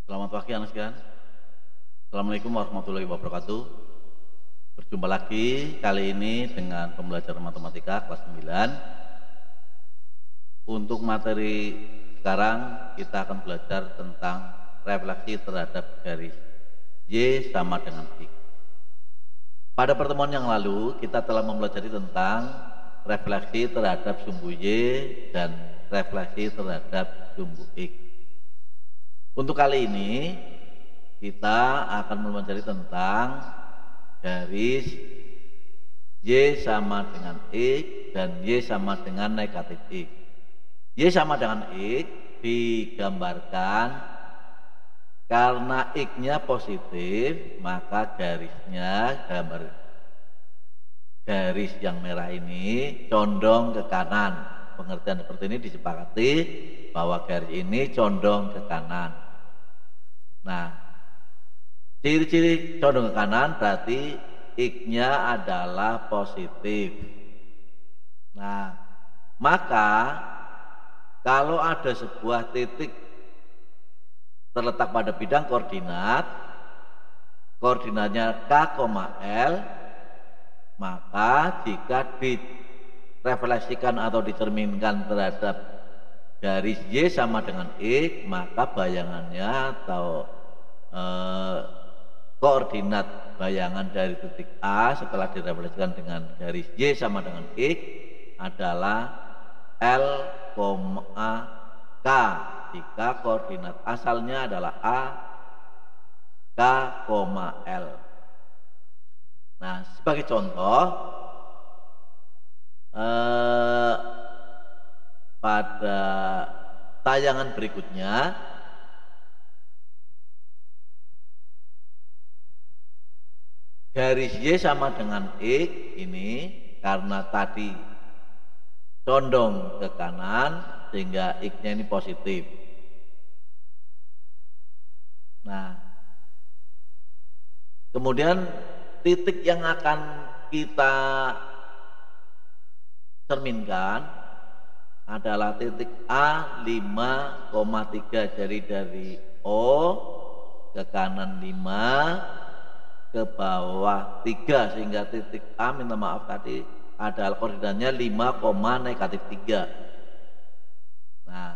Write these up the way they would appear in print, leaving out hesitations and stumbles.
Selamat pagi anak sekalian. Assalamualaikum warahmatullahi wabarakatuh. Berjumpa lagi kali ini dengan pembelajaran matematika kelas 9. Untuk materi sekarang kita akan belajar tentang refleksi terhadap garis Y sama dengan X. Pada pertemuan yang lalu kita telah mempelajari tentang refleksi terhadap sumbu Y dan refleksi terhadap sumbu X. Untuk kali ini kita akan mempelajari tentang garis Y sama dengan X dan Y sama dengan negatif X. Y sama dengan X digambarkan karena X-nya positif, maka garisnya garis yang merah ini condong ke kanan. Pengertian seperti ini disepakati bahwa garis ini condong ke kanan. Nah, ciri-ciri condong ke kanan berarti X-nya adalah positif. Nah, maka kalau ada sebuah titik terletak pada bidang koordinat, koordinatnya K, L, maka jika direfleksikan atau dicerminkan terhadap garis Y sama dengan X, maka bayangannya atau koordinat bayangan dari titik A setelah direfleksikan dengan garis Y sama dengan X adalah L, K jika koordinat asalnya adalah A, K, L. Nah, sebagai contoh pada tayangan berikutnya garis Y sama dengan X ini karena tadi condong ke kanan sehingga X-nya ini positif. Nah, kemudian titik yang akan kita cerminkan adalah titik A 5,3, jadi dari O ke kanan 5 ke bawah 3 sehingga titik A, minta maaf tadi adalah koordinatnya 5,-3. Nah,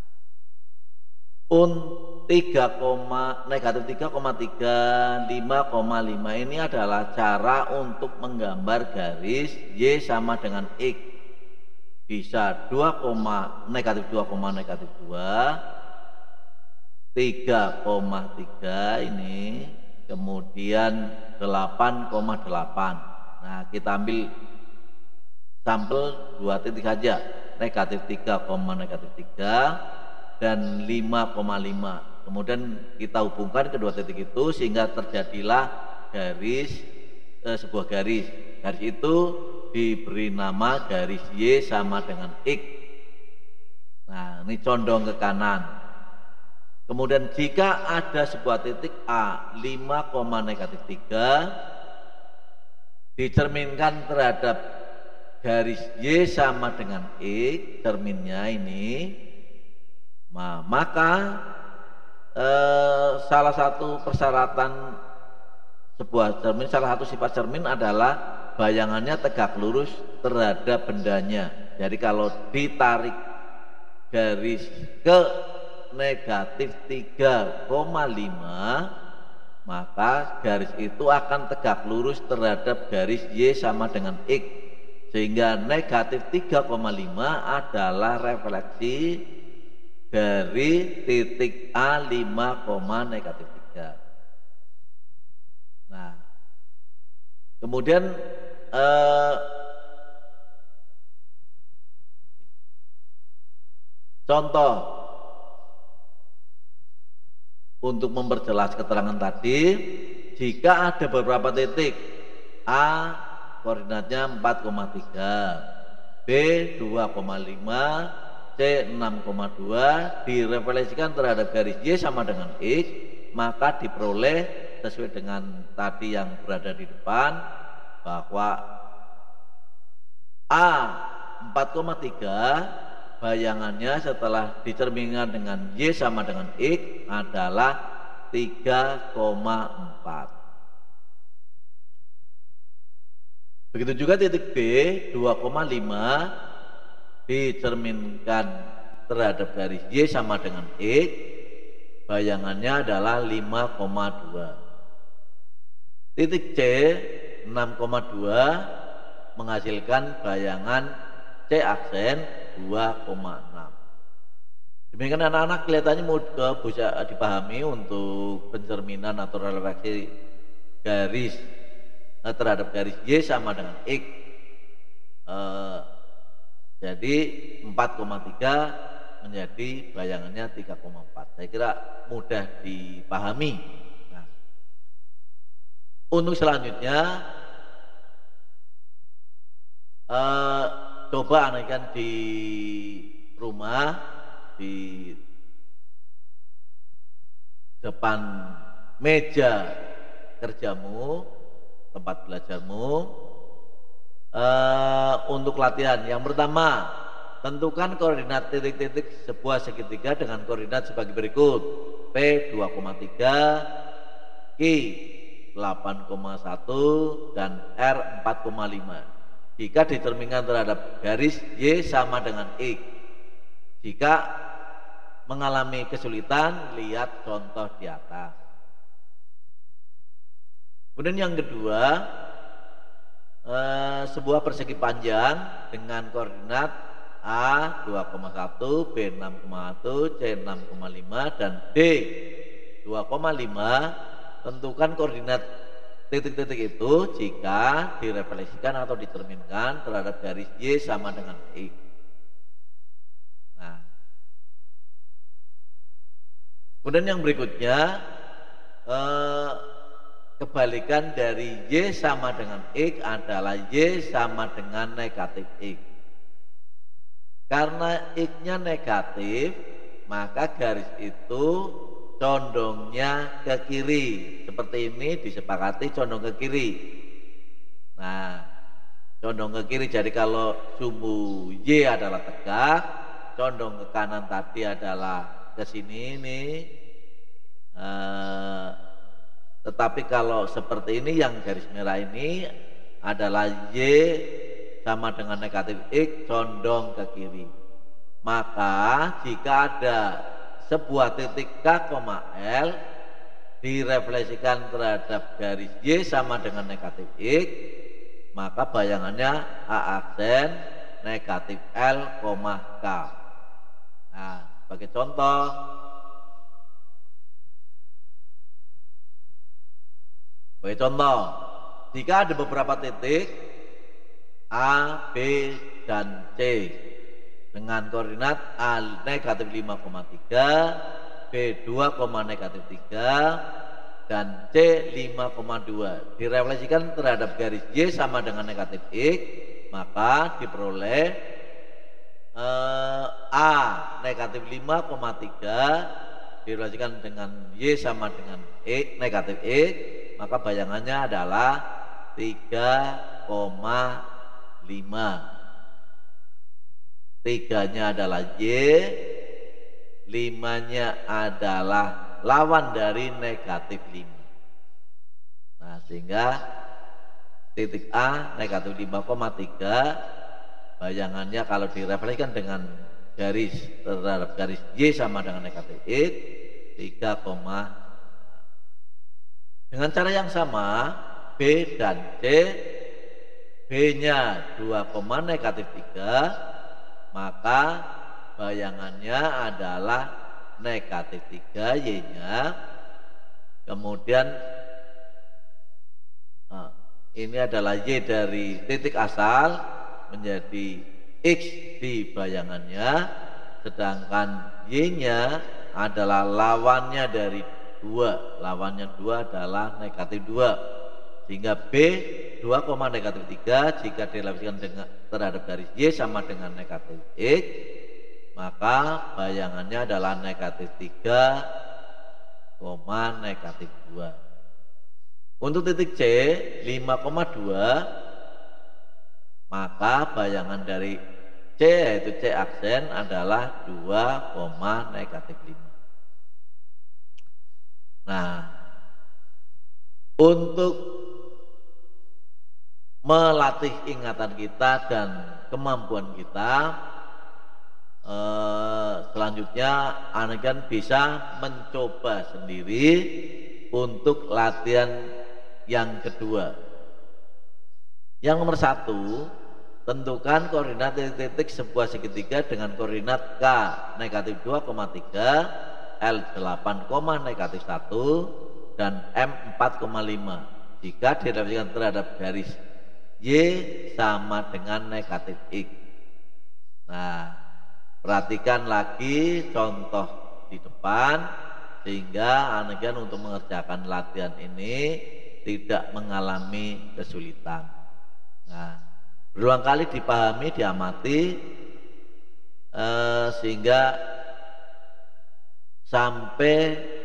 negatif 3,3, 5,5 ini adalah cara untuk menggambar garis Y sama dengan X. Bisa negatif 2, 3,3 ini, kemudian 8,8. Nah, kita ambil sampel 2 titik saja, negatif 3,3 dan 5,5. Kemudian kita hubungkan kedua titik itu sehingga terjadilah sebuah garis. Garis itu diberi nama garis Y sama dengan X. Nah, ini condong ke kanan. Kemudian jika ada sebuah titik A 5,-3 dicerminkan terhadap garis Y sama dengan X, cerminnya ini, maka salah satu persyaratan sebuah cermin, salah satu sifat cermin adalah bayangannya tegak lurus terhadap bendanya. Jadi kalau ditarik garis ke negatif 3,5, maka garis itu akan tegak lurus terhadap garis Y sama dengan X, sehingga negatif 3,5 adalah refleksi dari titik A 5,-3. Nah, kemudian contoh untuk memperjelas keterangan tadi, jika ada beberapa titik A koordinatnya 4,3, B 2,5, C 6,2 direfleksikan terhadap garis Y sama dengan X, maka diperoleh sesuai dengan tadi yang berada di depan bahwa A 4,3 bayangannya setelah dicerminkan dengan Y sama dengan X adalah 3,4. Begitu juga titik B 2,5 dicerminkan terhadap garis Y sama dengan X, bayangannya adalah 5,2. Titik C 6,2 menghasilkan bayangan C aksen 2,6. Demikian anak-anak kelihatannya bisa dipahami untuk pencerminan atau refleksi garis terhadap garis Y sama dengan X. Jadi 4,3 menjadi bayangannya 3,4. Saya kira mudah dipahami. Nah, untuk selanjutnya coba anehkan di rumah, di depan meja kerjamu, tempat belajarmu, untuk latihan. Yang pertama, tentukan koordinat titik-titik sebuah segitiga dengan koordinat sebagai berikut: P 2,3, Q 8,1 dan R 4,5 jika dicerminkan terhadap garis Y sama dengan X. Jika mengalami kesulitan, lihat contoh di atas. Kemudian yang kedua, sebuah persegi panjang dengan koordinat A 2,1, B 6,1, C 6,5 dan D 2,5. Tentukan koordinat titik-titik itu jika direfleksikan atau dicerminkan terhadap garis Y sama dengan X. Nah, kemudian yang berikutnya, kebalikan dari Y sama dengan X adalah Y sama dengan negatif X. Karena X-nya negatif, maka garis itu condongnya ke kiri. Seperti ini disepakati condong ke kiri. Nah, condong ke kiri. Jadi kalau sumbu Y adalah tegak, condong ke kanan tadi adalah ke sini nih. Tetapi kalau seperti ini, yang garis merah ini adalah Y sama dengan negatif X condong ke kiri. Maka jika ada sebuah titik K, L direfleksikan terhadap garis Y sama dengan negatif X, maka bayangannya A aksen negatif L, K. Nah, sebagai contoh, jika ada beberapa titik A, B, dan C dengan koordinat A negatif 5,3, B 2,3 dan C 5,2 direfleksikan terhadap garis Y sama dengan negatif X, maka diperoleh A negatif 5,3 direfleksikan dengan Y sama dengan X negatif X, maka bayangannya adalah 3,5. 3-nya adalah Y, 5-nya adalah lawan dari negatif 5. Nah, sehingga titik A negatif 5,3 bayangannya kalau direfleksikan dengan garis terhadap garis Y sama dengan negatif X 3, dengan cara yang sama B dan C, B-nya 2, negatif 3, maka bayangannya adalah negatif 3 Y-nya. Kemudian ini adalah Y dari titik asal menjadi X di bayangannya, sedangkan Y-nya adalah lawannya dari 2. Lawannya 2 adalah negatif 2. Sehingga B 2, negatif 3 jika direfleksikan dengan terhadap garis Y sama dengan negatif X, maka bayangannya adalah negatif 3, negatif 2. Untuk titik C 5,2, maka bayangan dari C yaitu C aksen adalah 2, negatif 5. Nah, untuk melatih ingatan kita dan kemampuan kita, selanjutnya Anda bisa mencoba sendiri untuk latihan yang kedua. Yang nomor 1, tentukan koordinat titik sebuah segitiga dengan koordinat K negatif 2,3, L 8, negatif 1 dan M 4,5 jika direfleksikan terhadap garis Y sama dengan negatif X. Nah, perhatikan lagi contoh di depan sehingga Anda untuk mengerjakan latihan ini tidak mengalami kesulitan. Nah, berulang kali dipahami, diamati sehingga sampai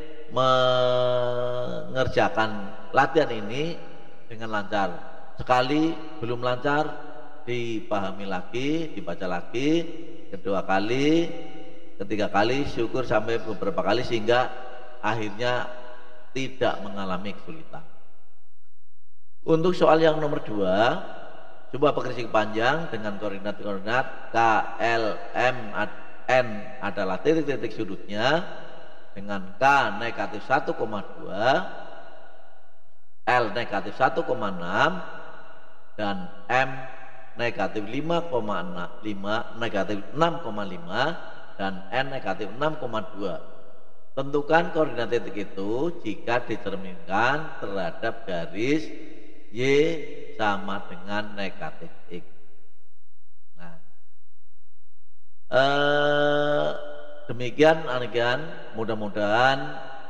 mengerjakan latihan ini dengan lancar. Sekali belum lancar, dipahami lagi, dibaca lagi, kedua kali, ketiga kali, syukur sampai beberapa kali sehingga akhirnya tidak mengalami kesulitan. Untuk soal yang nomor 2, coba pegersing panjang dengan koordinat-koordinat K, L, M, N adalah titik-titik sudutnya dengan K negatif 1,2, L negatif 1,6 dan M negatif 5,5, negatif 6,5 dan N negatif 6,2. Tentukan koordinat titik itu jika dicerminkan terhadap garis Y sama dengan negatif X. Nah, demikian Anikan, mudah-mudahan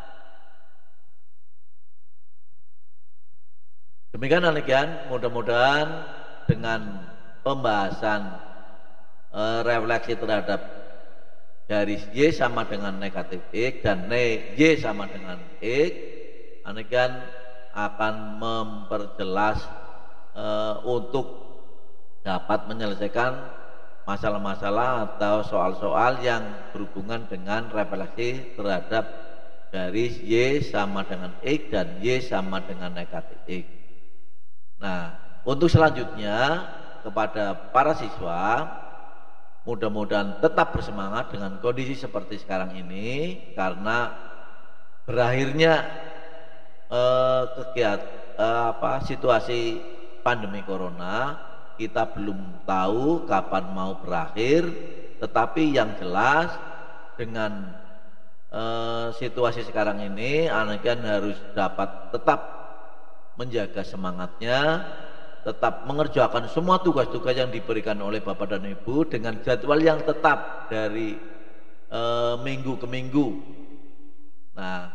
dengan pembahasan refleksi terhadap garis Y sama dengan negatif X dan Y sama dengan X, Anikan akan memperjelas untuk dapat menyelesaikan masalah-masalah atau soal-soal yang berhubungan dengan refleksi terhadap garis Y sama dengan X dan Y sama dengan negatif X. Nah, untuk selanjutnya kepada para siswa, mudah-mudahan tetap bersemangat dengan kondisi seperti sekarang ini karena berakhirnya situasi pandemi corona kita belum tahu kapan mau berakhir, tetapi yang jelas dengan situasi sekarang ini Anakan harus dapat tetap menjaga semangatnya, tetap mengerjakan semua tugas-tugas yang diberikan oleh Bapak dan Ibu dengan jadwal yang tetap dari minggu ke minggu. Nah,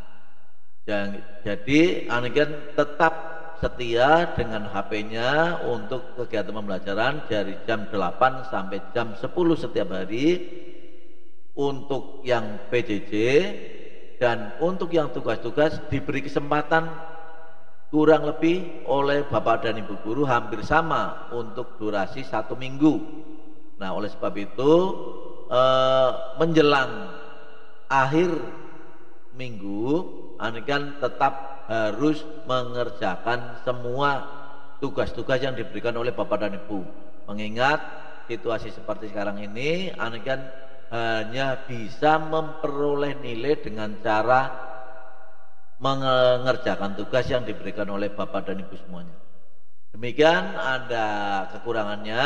jadi Anakan tetap setia dengan HP-nya untuk kegiatan pembelajaran dari jam 8 sampai jam 10 setiap hari untuk yang PJJ, dan untuk yang tugas-tugas diberi kesempatan kurang lebih oleh Bapak dan Ibu guru hampir sama untuk durasi 1 minggu. Nah, oleh sebab itu menjelang akhir minggu Anakan tetap harus mengerjakan semua tugas-tugas yang diberikan oleh Bapak dan Ibu. Mengingat situasi seperti sekarang ini, Anakan hanya bisa memperoleh nilai dengan cara mengerjakan tugas yang diberikan oleh Bapak dan Ibu semuanya. Demikian, ada kekurangannya.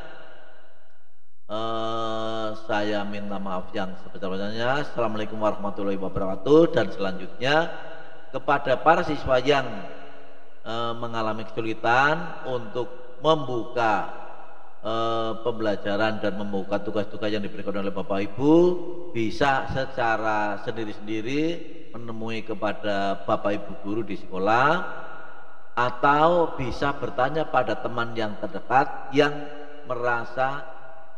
Saya minta maaf yang sebesar-besarnya. Assalamualaikum warahmatullahi wabarakatuh. Dan selanjutnya kepada para siswa yang mengalami kesulitan untuk membuka pembelajaran dan membuka tugas-tugas yang diberikan oleh Bapak Ibu, bisa secara sendiri-sendiri menemui kepada Bapak Ibu guru di sekolah, atau bisa bertanya pada teman yang terdekat yang merasa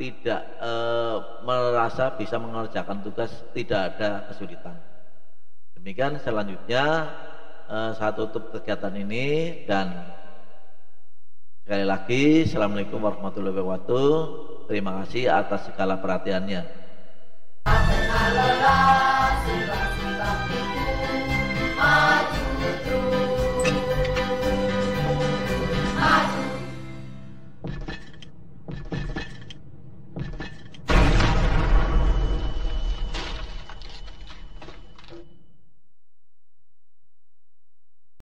bisa mengerjakan tugas, tidak ada kesulitan. Demikian, selanjutnya saya tutup kegiatan ini dan sekali lagi Assalamualaikum warahmatullahi wabarakatuh. Terima kasih atas segala perhatiannya.